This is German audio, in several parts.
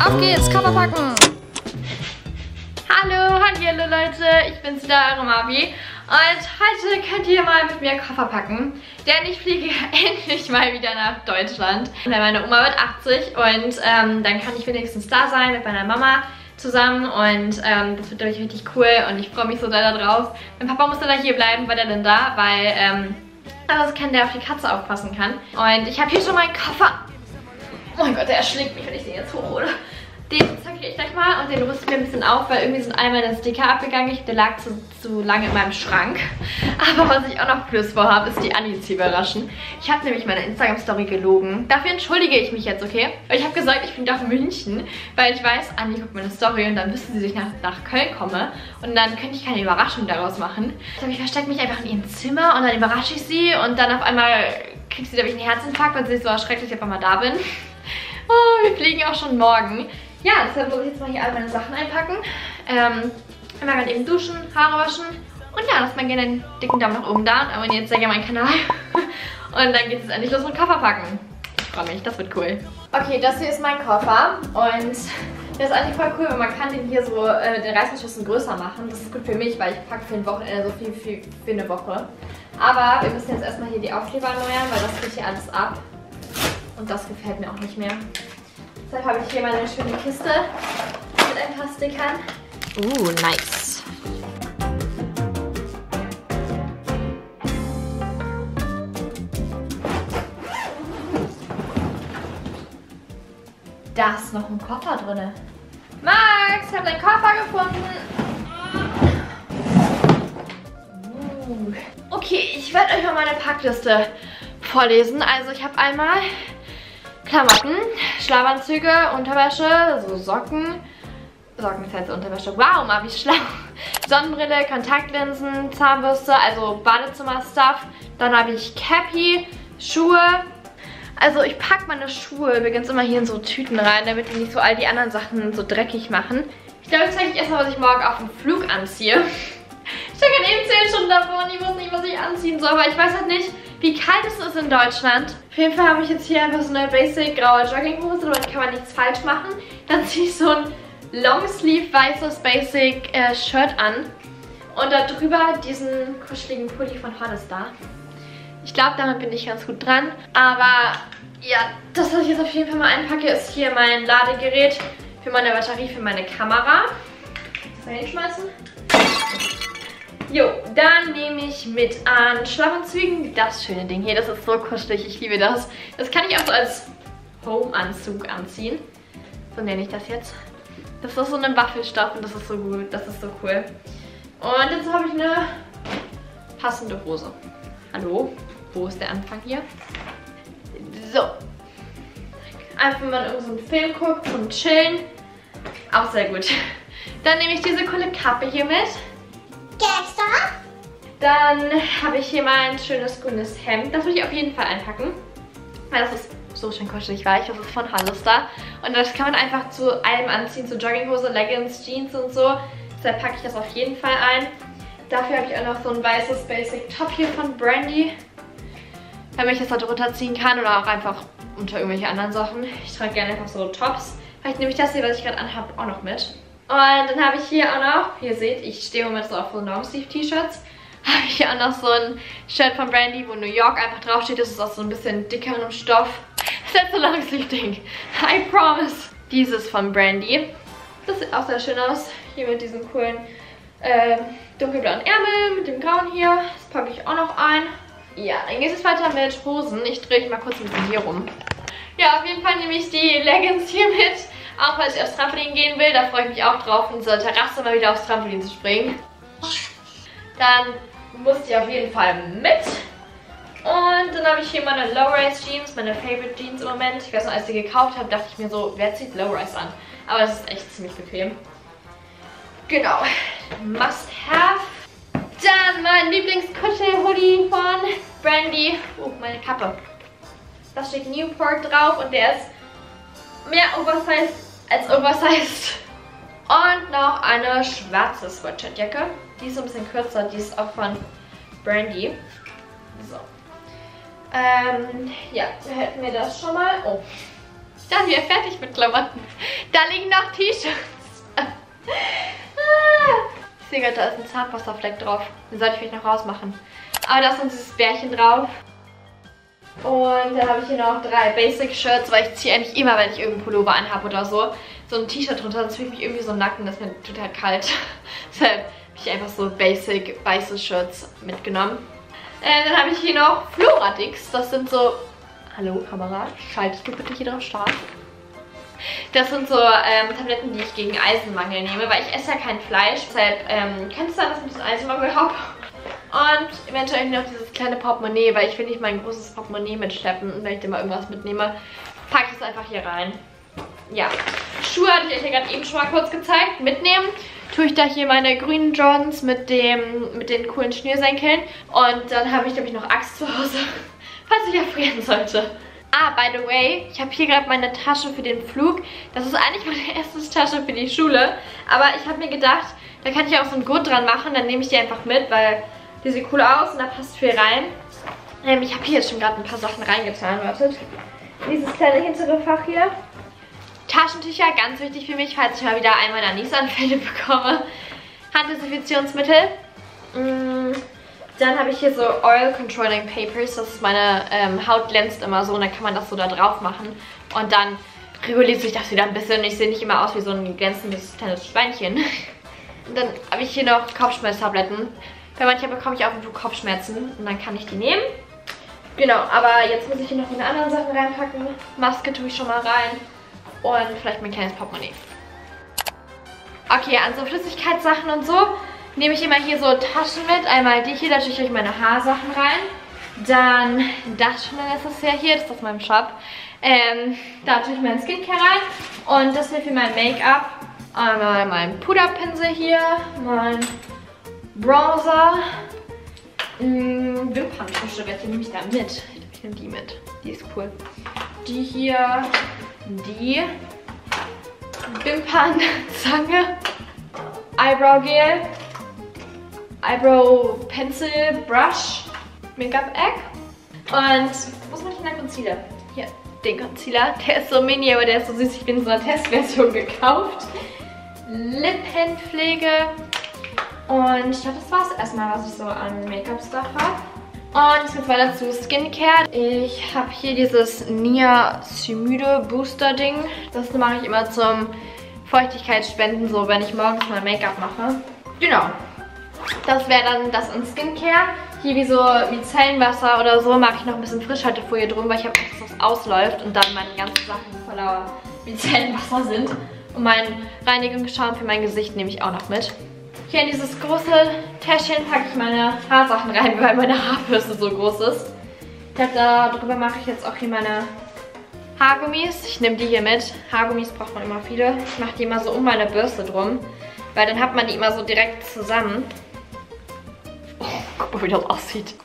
Auf geht's, Koffer packen! Hallo Leute, ich bin's wieder, eure Mavi. Und heute könnt ihr mal mit mir Koffer packen, denn ich fliege endlich mal wieder nach Deutschland. Meine Oma wird 80 und dann kann ich wenigstens da sein mit meiner Mama zusammen und das wird, glaube ich, richtig cool und ich freue mich so sehr darauf. Mein Papa muss dann hier bleiben, war der denn da, weil sonst kann der auf die Katze aufpassen kann. Und ich habe hier schon meinen Koffer. Oh mein Gott, der erschlägt mich, wenn ich den jetzt hochhole. Den zacke ich gleich mal und den rüste ich mir ein bisschen auf, weil irgendwie sind all meine Sticker abgegangen. Der lag zu lange in meinem Schrank. Aber was ich auch noch plus vorhabe, ist die Anni zu überraschen. Ich habe nämlich meine Instagram-Story gelogen. Dafür entschuldige ich mich jetzt, okay? Weil ich habe gesagt, ich bin doch in München, weil ich weiß, Anni guckt meine Story und dann wüsste sie, dass ich nach Köln komme. Und dann könnte ich keine Überraschung daraus machen. Ich glaube, ich verstecke mich einfach in ihrem Zimmer und dann überrasche ich sie und dann auf einmal kriegt sie, glaube ich, einen Herzinfarkt, weil sie so erschreckt, dass ich einfach mal da bin. Oh, wir fliegen auch schon morgen. Ja, deshalb muss ich jetzt mal hier alle meine Sachen einpacken. Einmal gerade eben duschen, Haare waschen. Und ja, lasst mal gerne einen dicken Daumen nach oben da und abonniert sehr gerne meinen Kanal. Und dann geht es endlich los mit Koffer packen. Ich freue mich, das wird cool. Okay, das hier ist mein Koffer. Und der ist eigentlich voll cool, weil man kann den hier so den Reißverschlüssen größer machen. Das ist gut für mich, weil ich packe für ein Wochenende so viel für eine Woche. Aber wir müssen jetzt erstmal hier die Aufkleber erneuern, weil das geht hier alles ab. Und das gefällt mir auch nicht mehr. Deshalb habe ich hier meine schöne Kiste mit ein paar Stickern. Nice. Da ist noch ein Koffer drin. Max, ich habe deinen Koffer gefunden. Okay, ich werde euch mal meine Packliste vorlesen. Also ich habe einmal Klamotten, Schlafanzüge, Unterwäsche, so Socken. Socken ist halt so Unterwäsche. Wow, mal wie schlau. Sonnenbrille, Kontaktlinsen, Zahnbürste, also Badezimmer-Stuff. Dann habe ich Cappy, Schuhe. Also ich packe meine Schuhe übrigens immer hier in so Tüten rein, damit die nicht so all die anderen Sachen so dreckig machen. Ich glaube, ich zeige euch erstmal, was ich morgen auf dem Flug anziehe. Ich stehe gerade eben 10 Stunden davor und ich weiß nicht, was ich anziehen soll, weil ich weiß halt nicht, wie kalt es ist in Deutschland. Auf jeden Fall habe ich jetzt hier einfach so eine basic graue Jogginghose, damit kann man nichts falsch machen. Dann ziehe ich so ein Longsleeve weißes basic Shirt an und da drüber diesen kuscheligen Pulli von Hollister. Ich glaube, damit bin ich ganz gut dran. Aber ja, das, was ich jetzt auf jeden Fall mal einpacke, ist hier mein Ladegerät für meine Batterie, für meine Kamera. Das mal hinschmeißen. Jo, dann nehme ich mit an Schlafanzügen das schöne Ding hier. Das ist so kuschelig, ich liebe das. Das kann ich auch so als Home-Anzug anziehen. So nenne ich das jetzt. Das ist so ein Waffelstoff und das ist so gut, das ist so cool. Und jetzt habe ich eine passende Hose. Hallo, wo ist der Anfang hier? So. Einfach, wenn man irgend so einen Film guckt zum Chillen. Auch sehr gut. Dann nehme ich diese coole Kappe hier mit. Dann habe ich hier mal ein schönes grünes Hemd. Das würde ich auf jeden Fall einpacken. Weil das ist so schön kuschelig weich. Das ist von Hollister. Und das kann man einfach zu allem anziehen. Zu Jogginghose, Leggings, Jeans und so. Deshalb packe ich das auf jeden Fall ein. Dafür habe ich auch noch so ein weißes Basic Top hier von Brandy. Damit ich das da drunter ziehen kann. Oder auch einfach unter irgendwelche anderen Sachen. Ich trage gerne einfach so Tops. Vielleicht nehme ich das hier, was ich gerade anhabe, auch noch mit. Und dann habe ich hier auch noch, wie ihr seht, ich stehe im Moment so auf so Longsleeve-T-Shirts. Habe ich hier auch noch so ein Shirt von Brandy, wo New York einfach draufsteht. Das ist aus so ein bisschen dickerem Stoff. Das ist jetzt so ein Longsleeve-Ding. I promise. Dieses von Brandy. Das sieht auch sehr schön aus. Hier mit diesen coolen dunkelblauen Ärmel, mit dem grauen hier. Das packe ich auch noch ein. Ja, dann geht es weiter mit Hosen. Ich drehe mich mal kurz ein bisschen hier rum. Ja, auf jeden Fall nehme ich die Leggings hier mit. Auch weil ich aufs Trampolin gehen will, da freue ich mich auch drauf, in dieser Terrasse mal wieder aufs Trampolin zu springen. Dann muss die auf jeden Fall mit. Und dann habe ich hier meine Low-Rise Jeans, meine Favorite Jeans im Moment. Ich weiß noch, als ich die gekauft habe, dachte ich mir so, wer zieht Low-Rise an? Aber das ist echt ziemlich bequem. Genau. Must have. Dann mein Lieblings-Kuschel-Hoodie von Brandy. Meine Kappe. Da steht Newport drauf und der ist mehr oversized als oversized. Und noch eine schwarze Sweatshirtjacke. Die ist so ein bisschen kürzer, die ist auch von Brandy. So. Ja, da hätten wir das schon mal. Oh. Ich dachte, wir sind fertig mit Klamotten. Da liegen noch T-Shirts. Ich sehe gerade, da ist ein Zahnpastafleck drauf. Den sollte ich vielleicht noch rausmachen. Aber da ist uns dieses Bärchen drauf. Und dann habe ich hier noch 3 Basic-Shirts, weil ich ziehe eigentlich immer, wenn ich irgendeinen Pullover anhabe oder so, so ein T-Shirt drunter. Sonst fühle ich mich irgendwie so nackt und das ist mir total kalt. Deshalb habe ich einfach so Basic weiße Shirts mitgenommen. Dann habe ich hier noch Floradix. Das sind so... Hallo Kamera, schaltest du bitte hier drauf scharf? Das sind so Tabletten, die ich gegen Eisenmangel nehme, weil ich esse ja kein Fleisch. Deshalb kann es sein, dass ich ein bisschen Eisenmangel habe. Und eventuell noch dieses kleine Portemonnaie, weil ich will nicht mein großes Portemonnaie mitschleppen. Und wenn ich da mal irgendwas mitnehme, packe ich es einfach hier rein. Ja, Schuhe hatte ich euch ja gerade eben schon mal kurz gezeigt. Mitnehmen tue ich da hier meine grünen Jordans mit den coolen Schnürsenkeln. Und dann habe ich, glaube ich, noch Axt zu Hause, falls ich erfrieren sollte. Ah, by the way, ich habe hier gerade meine Tasche für den Flug. Das ist eigentlich meine erste Tasche für die Schule. Aber ich habe mir gedacht, da kann ich auch so einen Gurt dran machen. Dann nehme ich die einfach mit, weil die sieht cool aus und da passt viel rein. Ich habe hier jetzt schon gerade ein paar Sachen reingetan. Wartet. Dieses kleine hintere Fach hier. Taschentücher, ganz wichtig für mich, falls ich mal wieder einen meiner Niesanfälle bekomme. Handdesinfektionsmittel. Dann habe ich hier so Oil Controlling Papers. Das ist meine Haut glänzt immer so und dann kann man das so da drauf machen. Und dann reguliert sich das wieder ein bisschen. Ich sehe nicht immer aus wie so ein glänzendes kleines Schweinchen. Und dann habe ich hier noch Kopfschmerztabletten. Bei manchen bekomme ich auch Kopfschmerzen und dann kann ich die nehmen. Genau, aber jetzt muss ich hier noch meine anderen Sachen reinpacken. Maske tue ich schon mal rein. Und vielleicht mein kleines Portemonnaie. Okay, an so Flüssigkeitssachen und so nehme ich immer hier so Taschen mit. Einmal die hier, da tue ich euch meine Haarsachen rein. Dann das schon, das ist ja hier, das ist aus meinem Shop. Da tue ich mein Skincare rein. Und das hier für mein Make-up. Einmal mein Puderpinsel hier, mein Bronzer, Wimperntusche, welche nehme ich da mit? Ich nehme die mit, die ist cool. Die hier, die Wimpernzange, Eyebrow Gel, Eyebrow Pencil, Brush, Make-up Egg und wo ist mein kleiner Concealer? Hier, den Concealer, der ist so mini, aber der ist so süß, ich bin in so einer Testversion gekauft. Lippenpflege. Und ich glaube, das war es erstmal, was ich so an Make-up-Stuff habe. Und jetzt geht's weiter zu Skincare. Ich habe hier dieses Niacinamide Booster Ding. Das mache ich immer zum Feuchtigkeitsspenden, so wenn ich morgens mal Make-up mache. Genau. Das wäre dann das an Skincare. Hier wie so Micellenwasser oder so mache ich noch ein bisschen Frischhaltefolie drum, weil ich habe Angst, dass das ausläuft und dann meine ganzen Sachen voller Micellenwasser sind. Und mein Reinigungsschaum für mein Gesicht nehme ich auch noch mit. Hier in dieses große Täschchen packe ich meine Haarsachen rein, weil meine Haarbürste so groß ist. Darüber mache ich jetzt auch hier meine Haargummis. Ich nehme die hier mit. Haargummis braucht man immer viele. Ich mache die immer so um meine Bürste drum, weil dann hat man die immer so direkt zusammen. Oh, guck mal, wie das aussieht.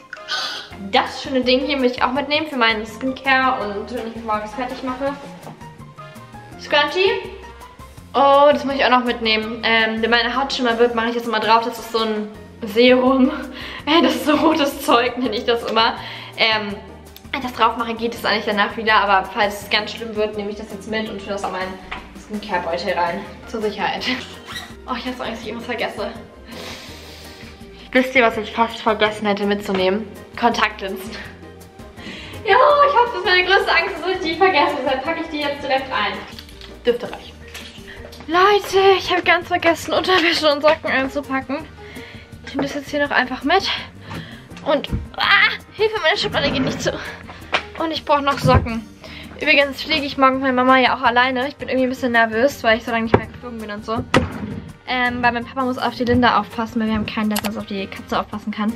Das schöne Ding hier möchte ich auch mitnehmen für meinen Skincare und wenn ich mich morgens fertig mache. Scrunchie. Oh, das muss ich auch noch mitnehmen. Wenn meine Haut schimmer wird, mache ich das immer drauf. Das ist so ein Serum. Das ist so rotes Zeug, nenne ich das immer. Wenn ich das drauf mache, geht es eigentlich danach wieder. Aber falls es ganz schlimm wird, nehme ich das jetzt mit und tue das in meinen Skincare-Beutel rein. Zur Sicherheit. Oh, ich habe Angst, dass ich irgendwas vergesse. Wisst ihr, was ich fast vergessen hätte mitzunehmen? Kontaktlinsen. Ja, ich habe das ist meine größte Angst, dass ich die vergesse. Deshalb packe ich die jetzt direkt ein. Dürfte reichen. Leute, ich habe ganz vergessen, Unterwäsche und Socken einzupacken. Ich nehme das jetzt hier noch einfach mit. Und, Hilfe, meine Schublade geht nicht zu. Und ich brauche noch Socken. Übrigens fliege ich morgen mit meiner Mama ja auch alleine. Ich bin irgendwie ein bisschen nervös, weil ich so lange nicht mehr geflogen bin und so. Weil mein Papa muss auf die Linda aufpassen, weil wir haben keinen, der sonst auf die Katze aufpassen kann.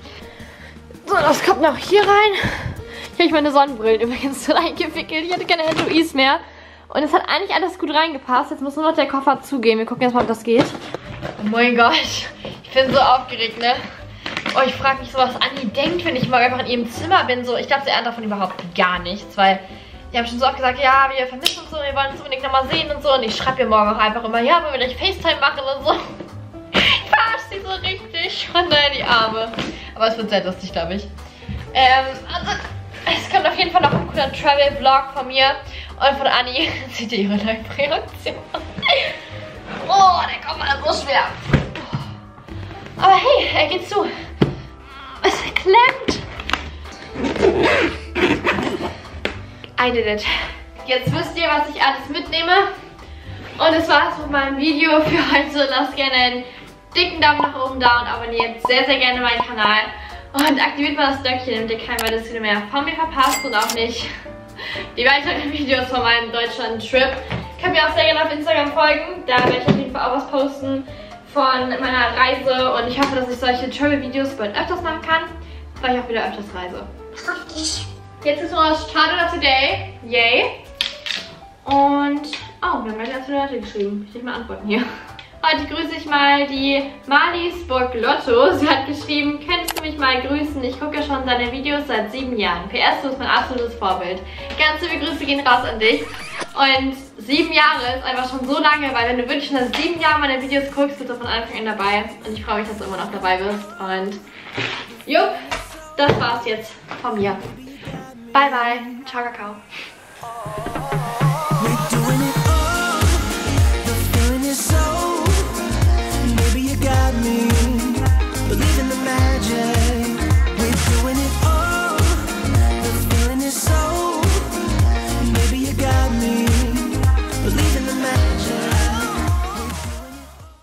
So, das kommt noch hier rein. Hier habe ich meine Sonnenbrillen übrigens reingewickelt. Ich hatte keine Etuis mehr. Und es hat eigentlich alles gut reingepasst. Jetzt muss nur noch der Koffer zugehen. Wir gucken jetzt mal, ob das geht. Oh mein Gott. Ich bin so aufgeregt, ne? Oh, ich frage mich so, was Anni denkt, wenn ich mal einfach in ihrem Zimmer bin. So, ich glaube, sie ahnt davon überhaupt gar nichts, weil die haben schon so oft gesagt, ja, wir vermissen uns so, wir wollen uns unbedingt nochmal sehen und so. Und ich schreibe ihr morgen auch einfach immer, ja, wollen wir gleich FaceTime machen und so. Ich verarsche sie so richtig. Oh nein, die Arme. Aber es wird sehr lustig, glaube ich. Also, Es kommt auf jeden Fall noch ein cooler Travel-Vlog von mir und von Anni. Seht ihr ihre Live-Reaktion? Oh, der Kopf war so schwer. Aber hey, er geht zu. Es klemmt. I did it. Jetzt wisst ihr, was ich alles mitnehme. Und das war's mit meinem Video für heute. Lasst gerne einen dicken Daumen nach oben da und abonniert sehr, sehr gerne meinen Kanal. Und aktiviert mal das Glöckchen, damit ihr kein weiteres Video mehr von mir verpasst und auch nicht die weiteren Videos von meinem Deutschland-Trip. Könnt mir auch sehr gerne auf Instagram folgen. Da werde ich auf jeden Fall auch was posten von meiner Reise. Und ich hoffe, dass ich solche Travel-Videos bald öfters machen kann, weil ich auch wieder öfters reise. Jetzt ist nur das Start of the Day. Yay. Und, oh, wir haben gleich ganz viele Leute geschrieben. Ich will mal antworten hier. Heute grüße ich mal die Malisburg Lotto. Sie hat geschrieben, könntest du mich mal grüßen? Ich gucke schon deine Videos seit 7 Jahren. PS, du bist mein absolutes Vorbild. Ganz liebe Grüße gehen raus an dich. Und 7 Jahre ist einfach schon so lange, weil wenn du wirklich schon seit 7 Jahren meine Videos guckst, bist du von Anfang an dabei. Und ich freue mich, dass du immer noch dabei bist. Und jupp, das war's jetzt von mir. Bye, bye. Ciao, Kakao.